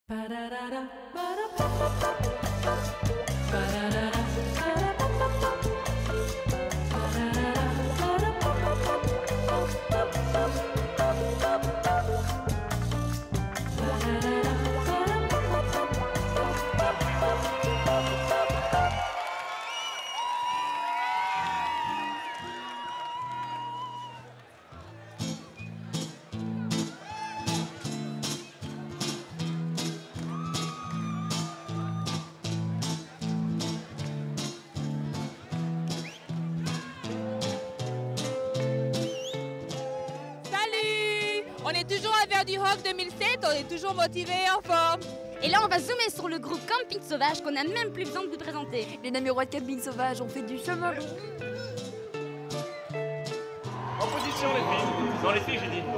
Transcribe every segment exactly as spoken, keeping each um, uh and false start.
On est toujours à Vers du Rock deux mille sept, on est toujours motivés et en forme. Et là, on va zoomer sur le groupe Camping Sauvage qu'on n'a même plus besoin de vous présenter. Les Namurois de Camping Sauvage ont fait du chemin. En position les filles. Dans les filles, j'ai dit.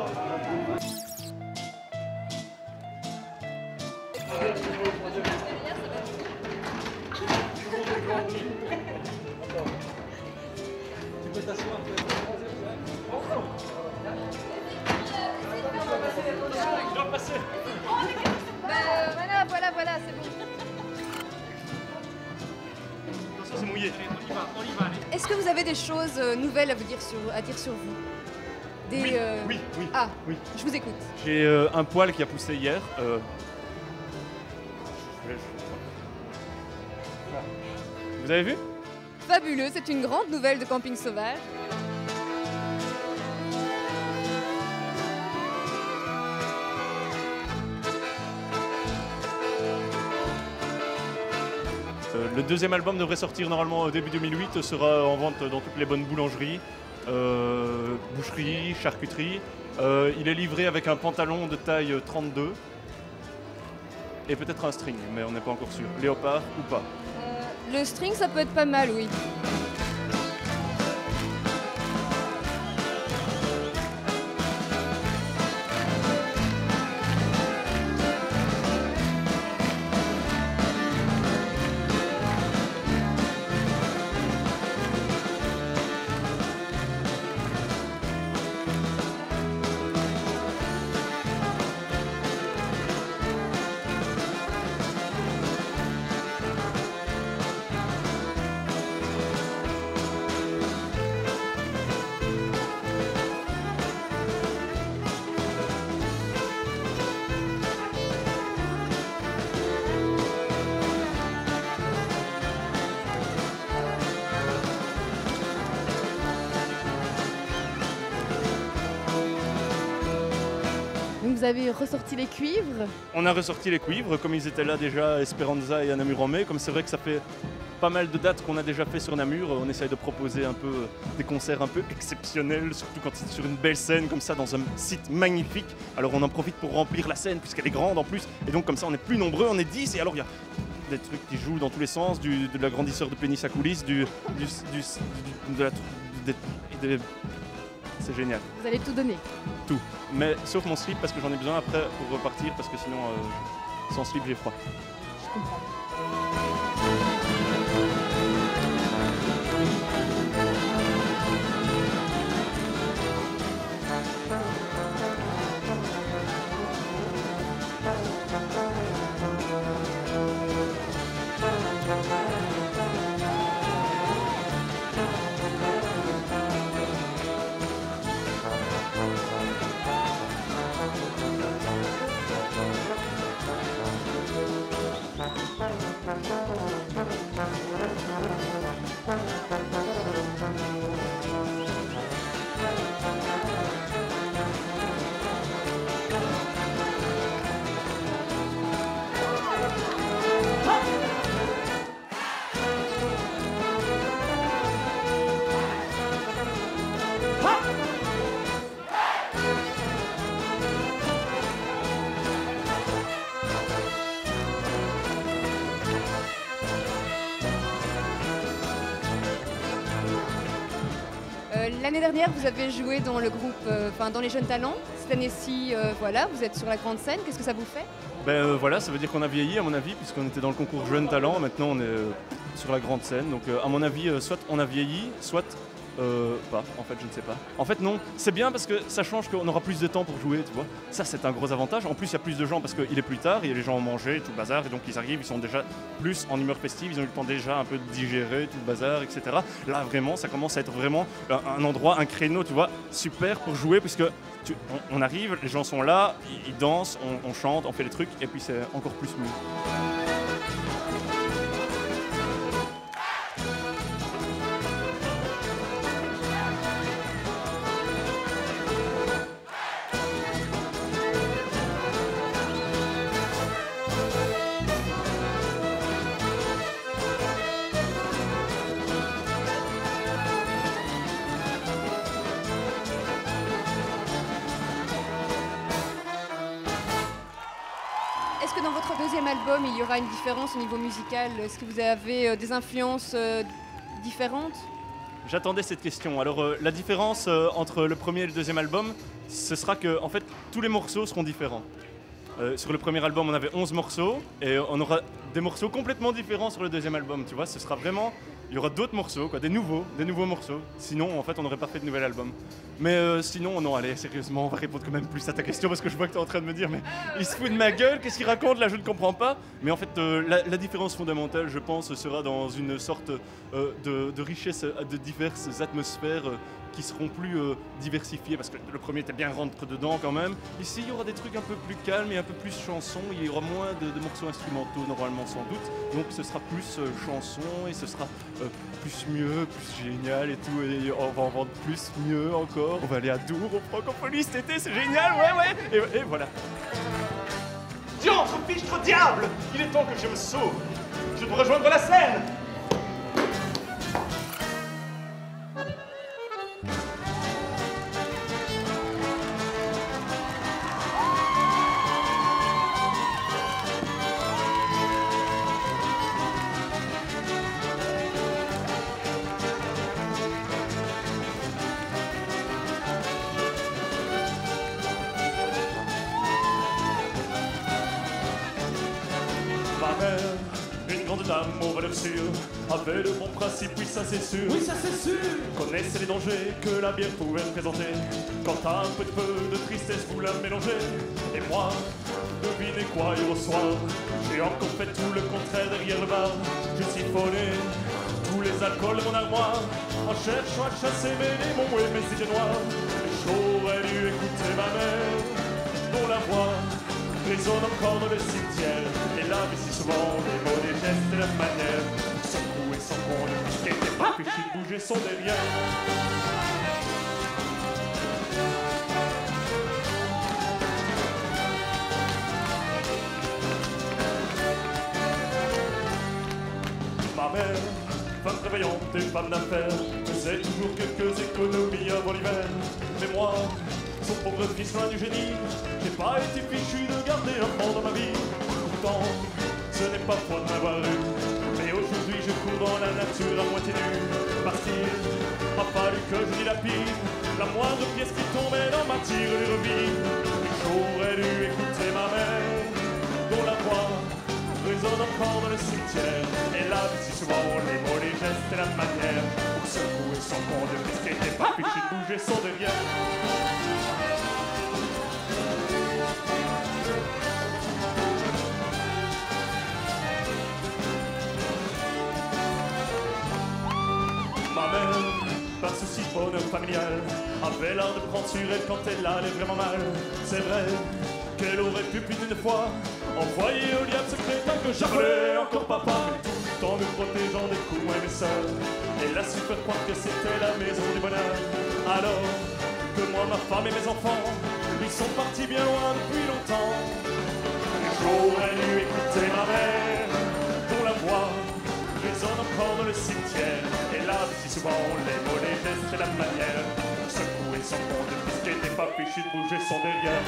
Tu peux t'asseoir. Je dois passer. Bah, euh, voilà, voilà, voilà, c'est bon. Attention, c'est mouillé. On y va, on y va, allez. Est-ce que vous avez des choses euh, nouvelles à vous dire sur, à dire sur vous? Des, Oui, euh, oui, oui. Ah, oui. je vous écoute. J'ai euh, un poil qui a poussé hier. Euh... Vous avez vu? Fabuleux, c'est une grande nouvelle de Camping Sauvage. Euh, le deuxième album devrait sortir normalement au début deux mille huit, sera en vente dans toutes les bonnes boulangeries, euh, boucheries, charcuteries. Euh, il est livré avec un pantalon de taille trente-deux et peut-être un string, mais on n'est pas encore sûr. Léopard ou pas. Le string, ça peut être pas mal, oui. Vous avez ressorti les cuivres. On a ressorti les cuivres, comme ils étaient là déjà à Esperanza et à Namur-en-Mai. Comme c'est vrai que ça fait pas mal de dates qu'on a déjà fait sur Namur, on essaye de proposer un peu des concerts un peu exceptionnels, surtout quand c'est sur une belle scène comme ça, dans un site magnifique. Alors on en profite pour remplir la scène, puisqu'elle est grande en plus. Et donc comme ça, on est plus nombreux, on est dix. Et alors il y a des trucs qui jouent dans tous les sens, du, de l'agrandisseur de pénis à coulisses, du... du, du, du de la... des- des- c'est génial. Vous allez tout donner. Tout. Mais sauf mon slip parce que j'en ai besoin après pour repartir parce que sinon euh, sans slip j'ai froid. Je comprends. Euh, L'année dernière, vous avez joué dans le groupe, euh, enfin dans les Jeunes Talents. Cette année-ci, euh, voilà, vous êtes sur la grande scène. Qu'est-ce que ça vous fait? Ben euh, voilà, ça veut dire qu'on a vieilli à mon avis, puisqu'on était dans le concours Jeunes Talents, maintenant on est euh, sur la grande scène. Donc euh, à mon avis, euh, soit on a vieilli, soit Euh, pas, en fait, je ne sais pas. En fait, non, c'est bien parce que ça change qu'on aura plus de temps pour jouer, tu vois. Ça, c'est un gros avantage. En plus, il y a plus de gens parce qu'il est plus tard, il y a les gens ont mangé, tout le bazar, et donc ils arrivent, ils sont déjà plus en humeur festive, ils ont eu le temps déjà un peu de digérer, tout le bazar, et cetera. Là, vraiment, ça commence à être vraiment un, un endroit, un créneau, tu vois, super pour jouer, puisque tu, on, on arrive, les gens sont là, ils, ils dansent, on, on chante, on fait les trucs, et puis c'est encore plus mieux. Est-ce que dans votre deuxième album, il y aura une différence au niveau musical? Est-ce que vous avez euh, des influences euh, différentes? J'attendais cette question. Alors, euh, la différence euh, entre le premier et le deuxième album, ce sera que, en fait, tous les morceaux seront différents. Euh, sur le premier album, on avait onze morceaux, et on aura des morceaux complètement différents sur le deuxième album, tu vois. Ce sera vraiment... Il y aura d'autres morceaux, quoi, des nouveaux, des nouveaux morceaux. Sinon, en fait, on n'aurait pas fait de nouvel album. Mais euh, sinon, non, allez, sérieusement, on va répondre quand même plus à ta question parce que je vois que tu es en train de me dire, mais il se fout de ma gueule, qu'est-ce qu'il raconte là, je ne comprends pas. Mais en fait, euh, la, la différence fondamentale, je pense, sera dans une sorte euh, de, de richesse de diverses atmosphères euh, qui seront plus euh, diversifiées, parce que le premier était bien rentre dedans quand même. Ici, il y aura des trucs un peu plus calmes et un peu plus chansons. Il y aura moins de, de morceaux instrumentaux normalement sans doute. Donc ce sera plus euh, chansons et ce sera euh, plus mieux, plus génial et tout. Et on va en vendre plus, mieux encore. On va aller à Dour, au Francophonie cet été, c'est génial, ouais, ouais. Et, et voilà. Diantre, fichtre, diable! Il est temps que je me sauve. Je dois rejoindre la scène. Une grande dame aux valeurs sûres, avait de bons principes, oui ça c'est sûr. Oui, ça c'est sûr. Connaissait les dangers que la bière pouvait présenter. Quand à un peu de peu de tristesse vous la mélangez. Et moi, devinez quoi hier au soir, j'ai encore fait tout le contraire derrière le bar. J'ai siphonné tous les alcools de mon armoire, en cherchant à chasser mes démons et mes idées noires. Et j'aurais dû écouter ma mère, dont la voix résonne encore dans le cimetière. Et là, mais si souvent, les mots, les gestes et la manière, secouer sans compte, puisqu'elle n'était pas fichu de bouger son derrière. Ma mère, femme prévoyante et femme d'affaires, faisait toujours quelques économies avant l'hiver. Mais moi, son pauvre fils loin du génie, j'ai pas été fichu de garder un enfant dans ma vie. Pourtant, ce n'est pas faute de m'avoir eu, mais aujourd'hui je cours dans la nature à moitié nue. Partir, m'a fallu que je dilapide la moindre pièce qui tombait dans ma tirelire vide. J'aurais dû écouter ma mère, dont la voix résonne encore dans le cimetière. Et là, si souvent les mots, les gestes et la manière, pour secouer son compte de fils qui n'était pas fichu de bouger son derrière. Ma mère, par souci de bonheur familial, avait l'art de prendre sur elle quand elle allait vraiment mal. C'est vrai qu'elle aurait pu plus d'une fois envoyer au diable ce crétin que j'appelais encore papa, mais tout en nous protégeant des coups moins mes sœurs. Elle a su faire croire que c'était la maison du bonheur, alors que moi, ma femme et mes enfants, ils sont partis bien loin depuis longtemps. J'aurais dû écouter ma mère, dont la voix résonne encore dans le cimetière. Et là, si souvent les mots, les gestes et la manière, secouer son compte de fils qui n'était pas fichu de bouger son derrière.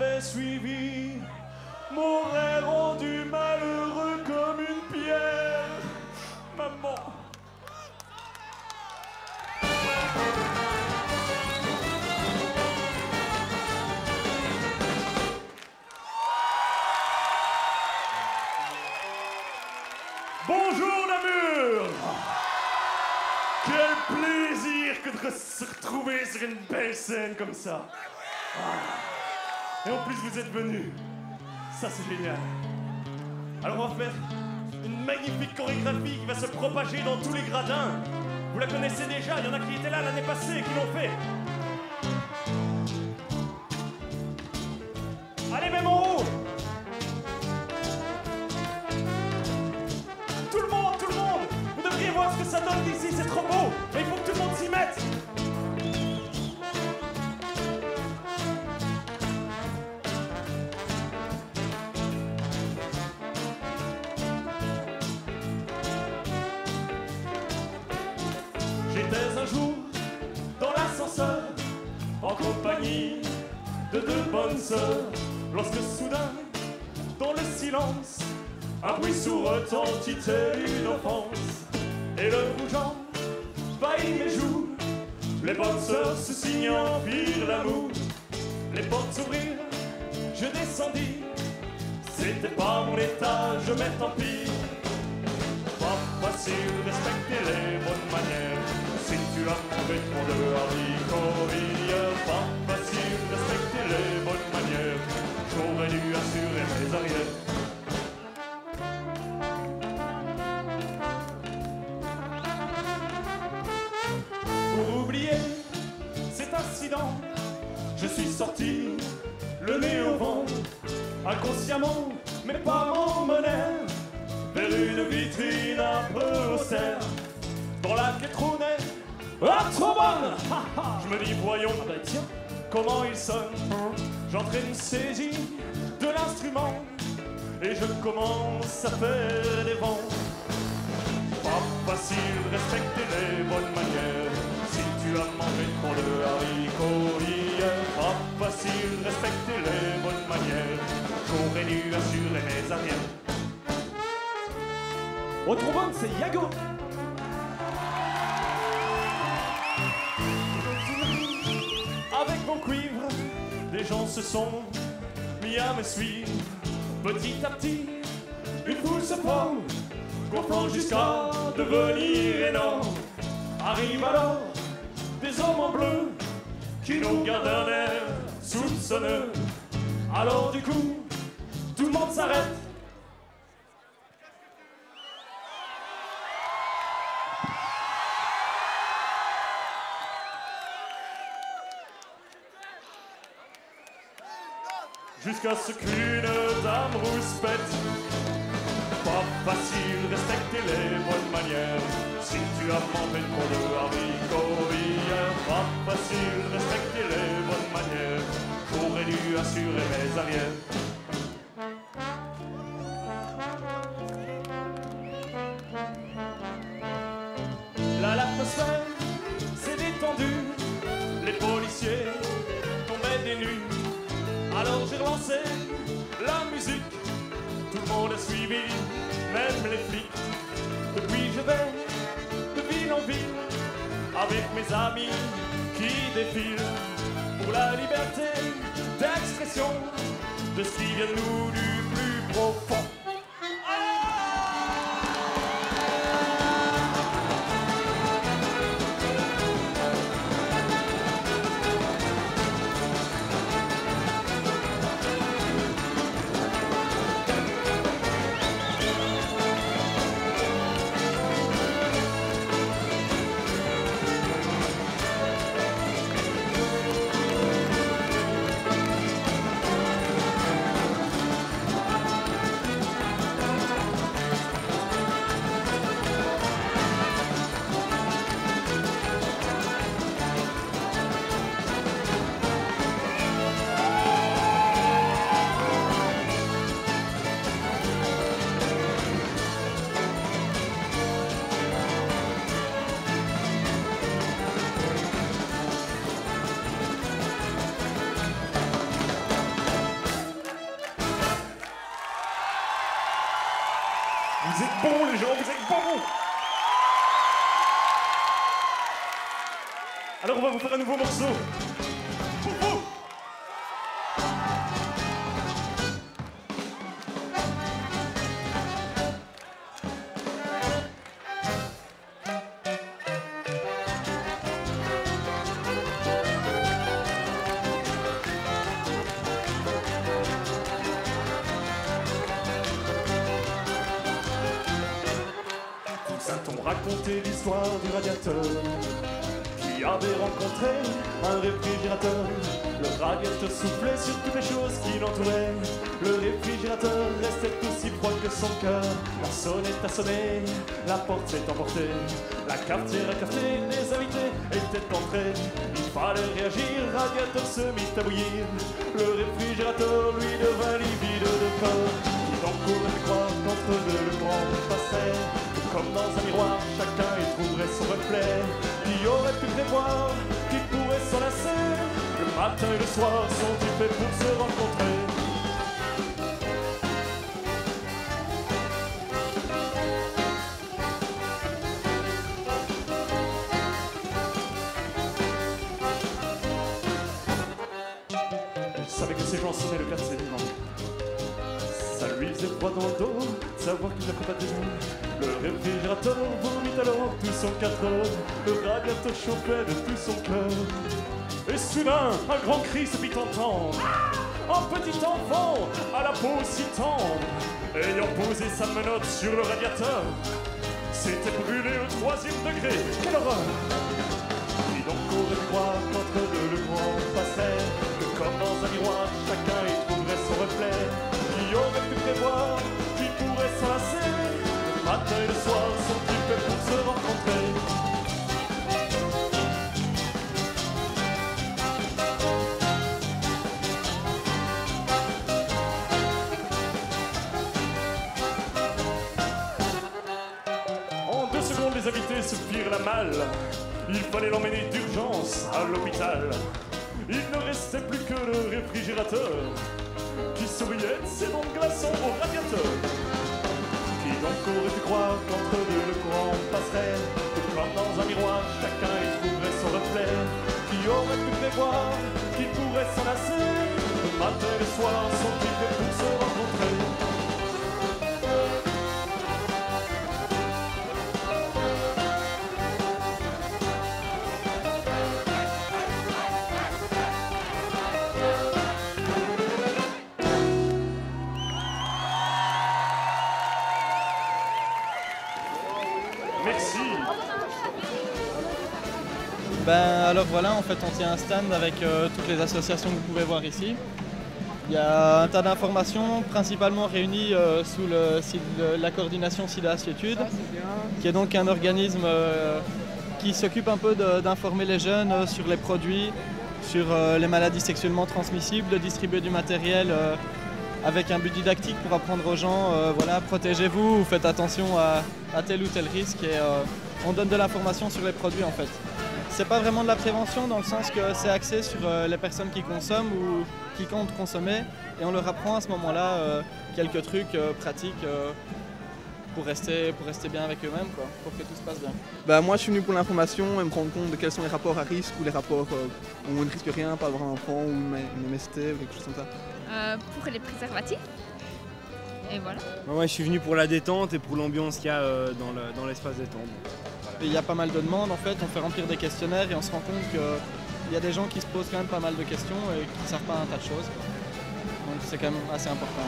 m'avait suivi m'aurait rendu malheureux comme une pierre. Maman. Bonjour Namur. Quel plaisir que de se retrouver sur une belle scène comme ça. Ah. Et en plus vous êtes venus. Ça c'est génial. Alors on va faire une magnifique chorégraphie qui va se propager dans tous les gradins. Vous la connaissez déjà, il y en a qui étaient là l'année passée et qui l'ont fait. Allez, même en haut. Tout le monde, tout le monde. Vous devriez voir ce que ça donne d'ici, c'est trop beau. Et il faut que tout le monde s'y mette. J'étais un jour dans l'ascenseur en compagnie de deux bonnes sœurs, lorsque soudain, dans le silence, un bruit sourd retentit une offense, et le bougeant faillit mes joues. Les bonnes sœurs se signant firent l'amour. Les portes s'ouvrirent, je descendis. C'était pas mon étage, mais tant pis. Pas facile, respecter les bonnes manières. Si tu as mangé trop de haricots hier, pas facile, respecter les bonnes manières. J'aurais dû assurer mes arrières. Pour oublier cet incident, je suis sorti, le nez au vent, inconsciemment, mais pas en monnaie, vers une vitrine un peu austère, dans laquelle trônait un trombone. Je me dis, voyons, ah ben tiens, comment il sonne. J'entraîne saisie de l'instrument et je commence à faire des vents. Pas facile de respecter les bonnes manières. Si tu as mangé trop de haricots hier, pas facile de respecter les bonnes manières. J'aurais dû assurer mes arrières. Au trombone, c'est Yago. Avec mon cuivre, des gens se sont mis à me suivre. Petit à petit, une foule se forme, gonflant jusqu'à devenir énorme. Arrivent alors des hommes en bleu qui nous gardent un air soupçonneux. Alors du coup, tout le monde s'arrête. Jusqu'à ce qu'une dame rouspète. Pas facile, respecter les bonnes manières. Si tu as mangé trop de haricots hier, pas facile, respecter les bonnes manières. J'aurais dû assurer mes arrières. Là, l'atmosphère s'est détendue, les policiers tombaient des nues. Alors j'ai relancé la musique, tout le monde a suivi, même les flics. Depuis je vais de ville en ville, avec mes amis qui défilent pour la liberté d'expression de ce qui vient de nous du plus profond. Vous êtes bons les gens, vous êtes bons. Alors on va vous faire un nouveau morceau. Pour vous. Raconter l'histoire du radiateur qui avait rencontré un réfrigérateur. Le radiateur soufflait sur toutes les choses qui l'entouraient. Le réfrigérateur restait aussi froid que son cœur. La sonnette a sonné, la porte s'est emportée. La cafetière a café, les invités étaient entrés. Il fallait réagir, le radiateur se mit à bouillir. Le réfrigérateur lui devint livide de corps. Qui donc pourrait croire qu'entre deux le grand passerait. Comme dans un miroir, chacun y trouverait son reflet. Qui aurait pu prévoir, qui pourrait s'enlacer. Le matin et le soir sont-ils faits pour se rencontrer. Elle savait que ces gens sonnaient le cas de ses vivants. Ça lui faisait froid dans le dos, savoir qu'il n'a pas de raison. Le réfrigérateur vomit alors tout son quatre. Le radiateur chauffait de tout son cœur. Et soudain, un grand cri se fit entendre. Un petit enfant à la peau si tendre, ayant posé sa menotte sur le radiateur, s'était brûlé au troisième degré. Quelle horreur! Qui donc aurait pu croire qu'entre deux le courant passerait, que comme dans un miroir, chacun y trouverait son reflet. Qui aurait pu prévoir, qui pourrait s'enlacer. Le matin et le soir sont-ils faits pour se rencontrer. En deux secondes, les invités se firent la malle. Il fallait l'emmener d'urgence à l'hôpital. Il ne restait plus que le réfrigérateur qui souriait de ses dents de glaçons au radiateur. Qui donc aurait pu croire qu'entre deux le courant passerait, que comme dans un miroir, chacun y trouverait son reflet. Qui aurait pu prévoir, qui pourrait s'enlacer. Le matin et le soir sont-ils faits pour se rencontrer. Merci. Ben alors voilà, en fait on tient un stand avec euh, toutes les associations que vous pouvez voir ici. Il y a un tas d'informations principalement réunies euh, sous le, le, la coordination SIDA-Assiétude, qui est donc un organisme euh, qui s'occupe un peu d'informer les jeunes euh, sur les produits, sur euh, les maladies sexuellement transmissibles, de distribuer du matériel euh, avec un but didactique pour apprendre aux gens, euh, voilà, protégez-vous, ou faites attention à, à tel ou tel risque, et euh, on donne de l'information sur les produits en fait. C'est pas vraiment de la prévention dans le sens que c'est axé sur euh, les personnes qui consomment ou qui comptent consommer, et on leur apprend à ce moment-là euh, quelques trucs euh, pratiques euh, pour rester, pour rester bien avec eux-mêmes, quoi, pour que tout se passe bien. Bah, moi je suis venu pour l'information et me rendre compte de quels sont les rapports à risque ou les rapports euh, où on ne risque rien, pas avoir un enfant ou une, une M S T ou quelque chose comme ça. Euh, pour les préservatifs. Et voilà. Moi je suis venu pour la détente et pour l'ambiance qu'il y a euh, dans l'espace le, détente. Voilà. Il y a pas mal de demandes en fait, on fait remplir des questionnaires et on se rend compte qu'il y a des gens qui se posent quand même pas mal de questions et qui ne savent pas un tas de choses. Donc c'est quand même assez important.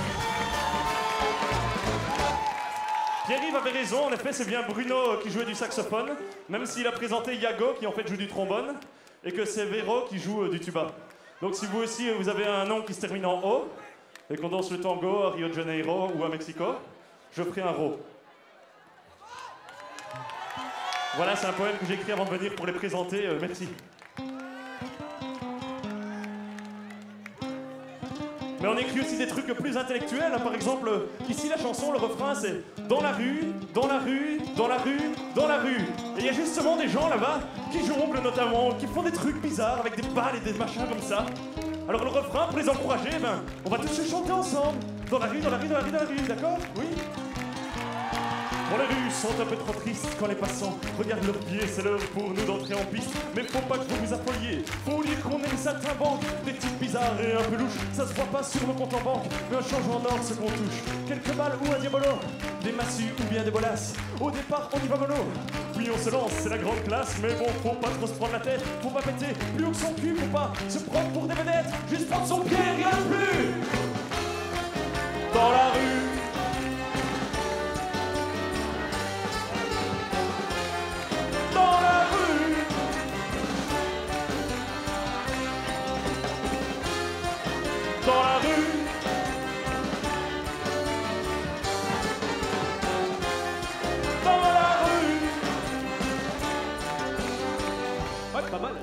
Pierre-Yves avait raison, en effet c'est bien Bruno qui jouait du saxophone, même s'il a présenté Yago qui en fait joue du trombone, et que c'est Véro qui joue euh, du tuba. Donc si vous aussi vous avez un nom qui se termine en O, et qu'on danse le tango à Rio de Janeiro ou à Mexico, je ferai un ro. Voilà, c'est un poème que j'ai écrit avant de venir pour les présenter, euh, merci. Mais on écrit aussi des trucs plus intellectuels, hein. Par exemple, ici la chanson, le refrain c'est « Dans la rue, dans la rue, dans la rue, dans la rue ». Et il y a justement des gens là-bas qui jonglent notamment, qui font des trucs bizarres avec des balles et des machins comme ça. Alors le refrain, pour les encourager, ben, on va tous chanter ensemble. Dans la rue, dans la rue, dans la rue, dans la rue, d'accord? Oui? Bon, les rues sont un peu trop tristes quand les passants regardent leurs pieds, c'est l'heure pour nous d'entrer en piste. Mais faut pas que vous vous affoliez, faut dire qu'on est des saltimbanques, des types bizarres et un peu louches. Ça se voit pas sur nos comptes en banque, mais un change en or ce qu'on touche. Quelques balles ou un diabolo, des massues ou bien des bolasses. Au départ, on y va mono. Oui, on se lance, c'est la grande classe, mais bon, faut pas trop se prendre la tête, faut pas péter plus haut que son cul, faut pas se prendre pour des vedettes, juste prendre son pied, rien de plus. Dans la rue. Dans la rue. Dans la rue. Dans la rue. Ouais, pas mal.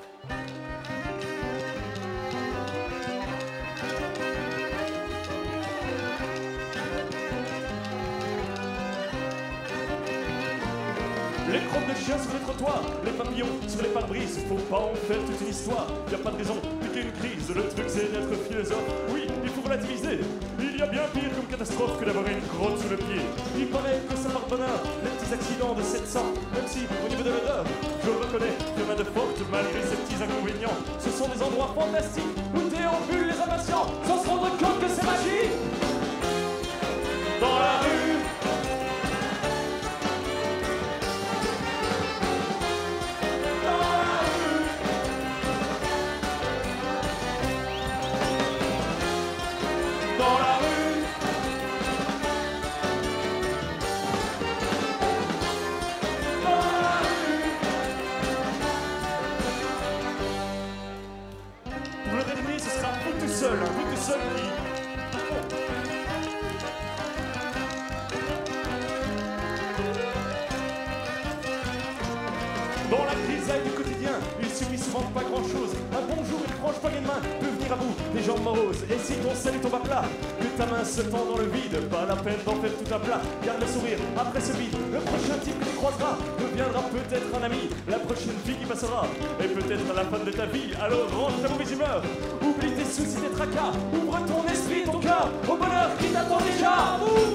Les crottes de chiens sur les trottoirs, les papillons sur les pare-brises, faut pas en faire toute une histoire, y a pas de raison, piquer une crise, le truc c'est d'être philosophe, oui, il faut relativiser, il y a bien pire comme catastrophe que d'avoir une crotte sous le pied, il paraît que ça porte bonheur, les petits accidents de sept cents, même si au niveau de l'odeur, je reconnais qu'il y en a de fortes malgré ces petits inconvénients, ce sont des endroits fantastiques où déambulent les impatients, sans se rendre compte que c'est magique. Dans la rue. Dans la rue. Dans la rue. Pour le dernier, ce sera vous tout seul, vous tout seul qui... Dans la grisaille du quotidien, il suffit souvent de pas grand chose. Un bonjour, une franche poignée de main peut venir à bout des jambes moroses. Et si ton salut tombe à plat, que ta main se tend dans le vide, pas la peine d'en faire tout un plat. Garde le sourire après ce vide. Le prochain type que tu croiseras deviendra peut-être un ami. La prochaine fille qui passera est peut-être la femme de ta vie. Alors range ta mauvaise humeur, oublie tes soucis, tes tracas. Ouvre ton esprit, ton cœur au bonheur qui t'attend déjà. Ouvre.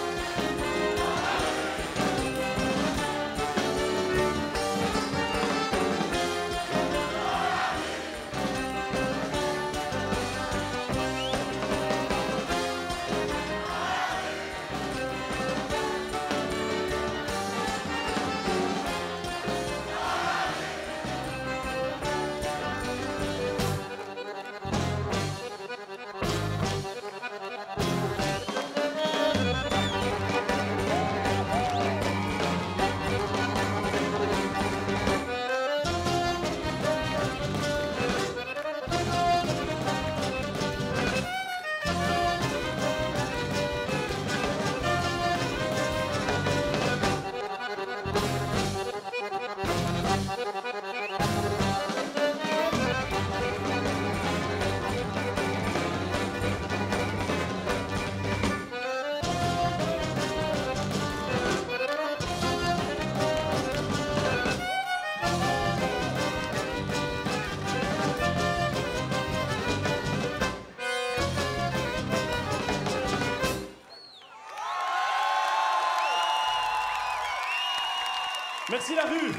Merci la rue.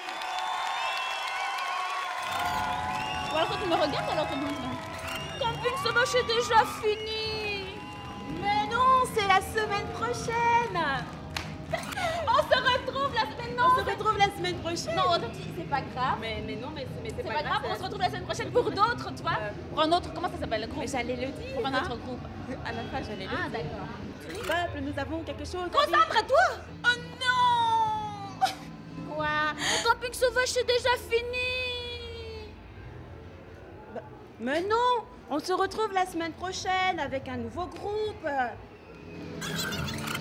Ou alors tu me regardes alors que non. Camping sauvage est déjà fini. Mais non, c'est la semaine prochaine. On se retrouve la semaine non. On se retrouve la semaine prochaine. Non, c'est pas grave. Mais, mais non, mais, mais c'est C'est pas, pas grave, on se retrouve la semaine prochaine pour d'autres, tu vois. Euh, Pour un autre, comment ça s'appelle le groupe? Mais j'allais le dire. Pour un hein. autre groupe. À la fin, j'allais le Ah, dire. d'accord. Peuple, nous avons quelque chose. à dire. Concentre-toi. Oh non. Quoi? Le camping sauvage c'est déjà fini. Bah, mais non, on se retrouve la semaine prochaine avec un nouveau groupe.